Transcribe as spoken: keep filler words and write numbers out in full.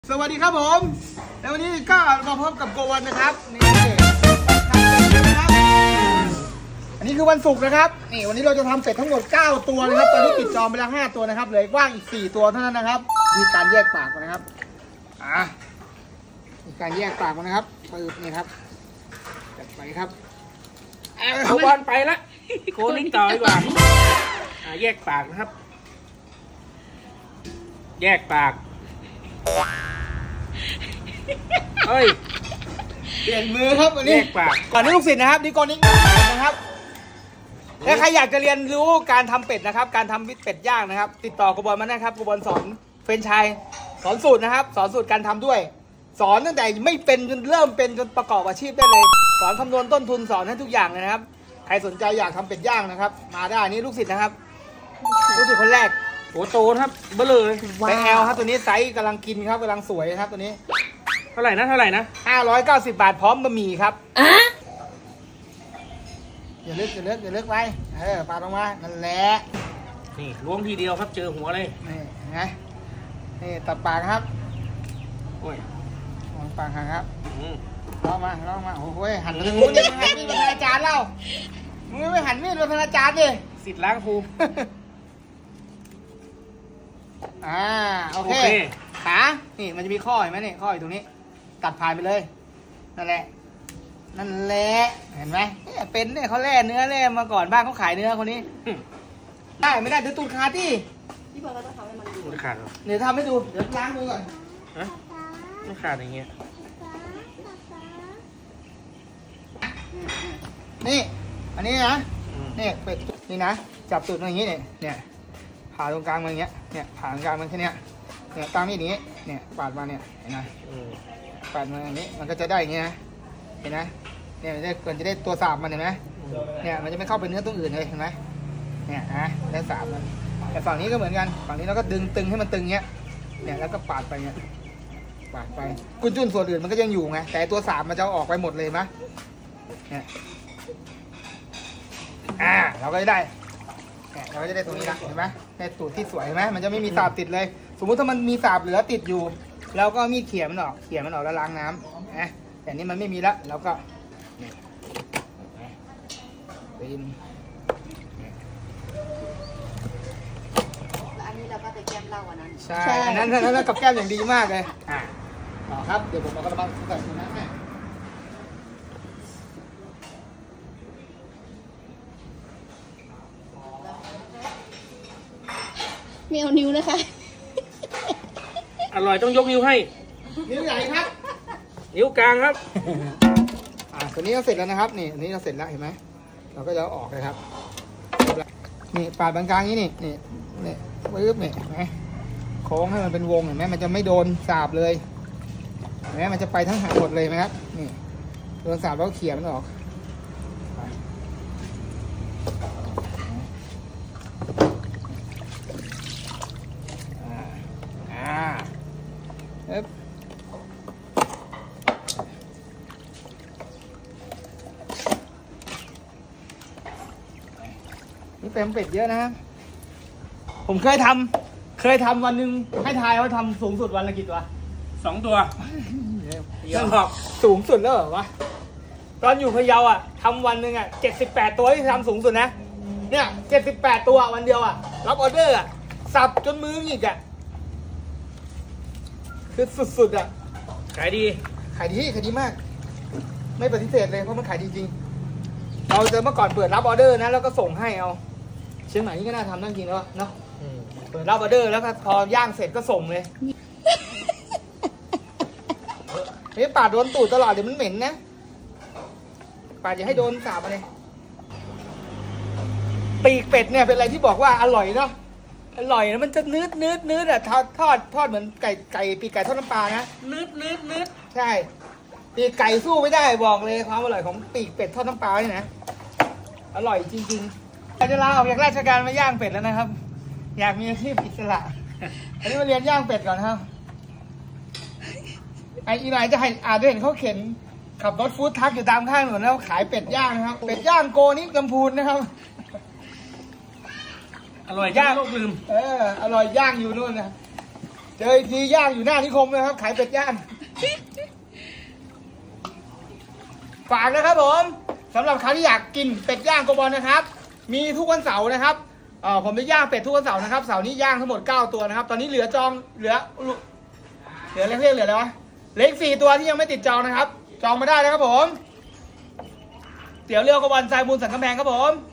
สวัสดีครับผมแล้ววันนี้ก็มาพบกับโกวันนะครับนี่อันนี้คือวันศุกร์นะครับนี่วันนี้เราจะทำเป็ดทั้งหมดเก้าตัวนะครับตอนนี้ปิดจองไปแล้วห้าตัวนะครับเหลือว่างอีกสี่ตัวเท่านั้นนะครับมีการแยกปากกันนะครับอ่ามีการแยกปากกันนะครับปึ๊บนี่ครับจัดไปครับเอาบอลไปละโคนิ่งต่อดีกว่าแยกปากนะครับแยกปากเฮ้ยเปลี่ยนมือครับวันนี้แยกปากก่อนนี้ลูกศิษย์นะครับนี่ก่อนนี้นะครับถ้าใครอยากจะเรียนรู้การทำเป็ดนะครับการทำวิเป็ดย่างนะครับติดต่อกบอลมานะครับกบอลสอนเฟรนช์ชัยสอนสูตรนะครับสอนสูตรการทำด้วยสอนตั้งแต่ไม่เป็นจนเริ่มเป็นจนประกอบอาชีพได้เลยสอนคำนวณต้นทุนสอนให้ทุกอย่างเลยนะครับใครสนใจอยากทำเป็ดย่างนะครับมาได้นี่ลูกศิษย์นะครับลูกศิษย์คนแรกโหโตครับเบลเลยไซส์ แอล ครับตัวนี้ไซส์กำลังกินครับกำลังสวยครับตัวนี้เท่าไหร่นะเท่าไหร่นะห้าร้อยเก้าสิบบาทพร้อมบะหมี่ครับอย่าลึกอย่าลึกอย่าลึกไปเออปาลงมานั่นแหละนี่ล้วงทีเดียวครับเจอหัวเลยนี่ไงนี่ตัดปากครับโอ้ยมองปากหันครับล่อมาล่อมาโอ้ยหันไปทางนู้นดิหันมีดเป็นอาจารย์เล่ามึงไม่หันมีดเป็นอาจารย์ดิสิทธิ์ล้างภูมิอ่าโอเคขานี่มันจะมีข้อเห็นไหมนี่ข้ออยู่ตรงนี้ตัดผ่านไปเลยนั่นแหละนั่นแหละเห็นไหมเนี่ยเป็นเนี่ยเขาแล่เนื้อแล่มาก่อนบ้านเขาขายเนื้อคนนี้ได้ไม่ได้เดี๋ยวตูดขาดที่พี่บอลก็ต้องทำให้มันดูขาดเดี๋ยวทำให้ดูเดี๋ยวล้างมือก่อนฮะไม่ขาดอย่างเงี้ยนี่อันนี้นะนี่เป็ดนี่นะจับตูดมาอย่างนี้เนี่ยเนี่ยผ่าตรงกลางมันอย่างเงี้ยเนี่ยผ่าตรงกลางมันแค่เนี้ยเนี่ยตั้งนี่อย่างนี้เนี่ยปาดมาเนี่ยเห็นไหมปาดมาอย่างนี้มันก็จะได้อย่างเงี้ยนะเห็นไหมเนี่ยมันจะเกิดจะได้ตัวสาบมันเห็นไหมเนี่ยมันจะไม่เข้าไปเนื้อตรงอื่นเลยเห็นไหมเนี่ยนะได้สาบมันแต่ฝั่งนี้ก็เหมือนกันฝั่งนี้เราก็ดึงตึงให้มันตึงเงี้ยเนี่ยแล้วก็ปาดไปเงี้ยปาดไปกุญจุนส่วนอื่นมันก็ยังอยู่ไงแต่ตัวสาบมันจะออกไปหมดเลยมั้ยเนี่ยอ่าเราก็ได้เราก็จะได้ตรงนี้ละเห็นไหมได้ตูดที่สวยเห็นไหมมันจะไม่มีสาบติดเลยสมมุติถ้ามันมีสาบเหลือติดอยู่เราก็มีดเขี่ยมันออกเขี่ยมันออกแล้วล้างน้ำนะแต่นี้มันไม่มีแล้วเราก็ปีนอันนี้เราก็จะแก้มเหล้าอันนั้นใช่อันนั้นอันนั้นกับแก้มอย่างดีมากเลยอ่าต่อครับเดี๋ยวผมเอากระมังใส่ตรงนั้นให้ไม่เอานิ้วนะคะอร่อยต้องยกนิ้วให้นิ้วใหญ่ครับนิ้วกลางครับอ่าตัวนี้ก็เสร็จแล้วนะครับนี่อันนี้เราเสร็จแล้วเห็นไหมเราก็จะออกเลยครับนี่ปาดบางกลางนี้นี่นี่นี่ปึ๊บนี่เห็นไหมโค้งให้มันเป็นวงเห็นไหมมันจะไม่โดนสาบเลยเห็นไหมมันจะไปทั้งหางหมดเลยไหมครับนี่โดนสาบแล้วเขี่ยมันออกนี่เป็นเป็ดเยอะนะผมเคยทำเคยทำวันหนึ่งให้ทายว่าทำสูงสุดวันละกี่ตัวสองตัวเยอะหรอกสูงสุดแล้วเหรอวะตอนอยู่พะเยาอ่ะทำวันหนึ่งอ่ะเจ็ดสิบแปดตัวที่ทำสูงสุดนะเนี่ยเจ็ดสิบแปดตัววันเดียวอ่ะรับออเดอร์อ่ะสับจนมือหงิกอ่ะคือสุดๆอ่ะขายดีขายดีขายดีมากไม่ปฏิเสธเลยเพราะมันขายดีจริงเราเจอเมื่อก่อนเปิดรับออเดอร์นะแล้วก็ส่งให้เอาเชียงใหม่นี่ก็น่าทำนั่งกินแล้วเนาะเปิดรับออเดอร์แล้วก็พอย่างเสร็จก็ส่งเลยเฮ้ยปาดโดนตูดตลอดเดี๋ยวมันเหม็นนะปาดอย่าให้โดนสาบอะไรปีกเป็ดเนี่ยเป็นอะไรที่บอกว่าอร่อยเนาะอร่อยนะมันจะนืดนืดนืดอ่ะทอดทอดทอดเหมือนไก่ไก่ปีกไก่ทอดน้ำปลานะนืดนืดนืดใช่ปีกไก่สู้ไม่ได้บอกเลยความอร่อยของปีกเป็ดทอดน้ำปลาเนี่ยนะอร่อยจริงๆอยากจะลาออกจากราชการมาย่างเป็ดแล้วนะครับอยากมีอาชีพอิสระอันนี้มาเรียนย่างเป็ดก่อนครับไอ้อีนายจะให้อาจจะเห็นเขาเข็นขับรถฟู้ดทักอยู่ตามข้างถนนแล้วขายเป็ดย่างนะครับเป็ดย่างโกนิกำพูนนะครับอร่อยย่างโลกลืมเอออร่อยย่างอยู่นู่นนะเจออีกทีย่างอยู่หน้านิคมนะครับขายเป็ดย่างฝากนะครับผมสำหรับใครที่อยากกินเป็ดย่างโกบอลนะครับมีทุกวันเสาร์นะครับเอ่อผมจะย่างเป็ดทุกวันเสาร์นะครับเสาร์นี้ย่างทั้งหมดเก้าตัวนะครับตอนนี้เหลือจองเหลือเหลือเล็กๆเหลืออะไรวะเล็กสี่ตัวที่ยังไม่ติดจองนะครับจองมาได้นะครับผมเตี๋ยวเรือโกบอลทรายมูลสันกำแพงครับผม